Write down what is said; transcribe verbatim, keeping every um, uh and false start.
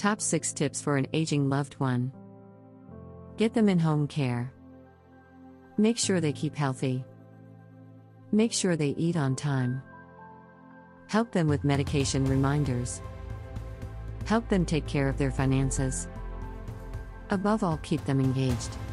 Top six Tips for an Aging Loved One. Get them in home care. Make sure they keep healthy. Make sure they eat on time. Help them with medication reminders. Help them take care of their finances. Above all, keep them engaged.